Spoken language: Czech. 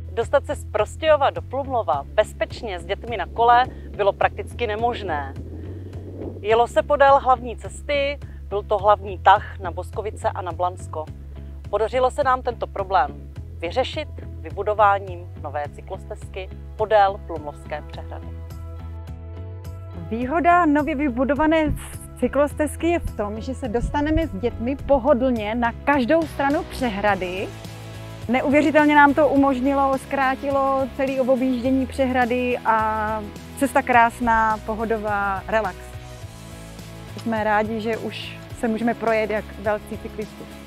Dostat se z Prostějova do Plumlova bezpečně s dětmi na kole bylo prakticky nemožné. Jelo se podél hlavní cesty, byl to hlavní tah na Boskovice a na Blansko. Podařilo se nám tento problém vyřešit vybudováním nové cyklostezky podél Plumlovské přehrady. Výhoda nově vybudované cyklostezky je v tom, že se dostaneme s dětmi pohodlně na každou stranu přehrady. Neuvěřitelně nám to umožnilo, zkrátilo celé objíždění přehrady a cesta krásná, pohodová, relax. Jsme rádi, že už se můžeme projet jak velcí cyklisti.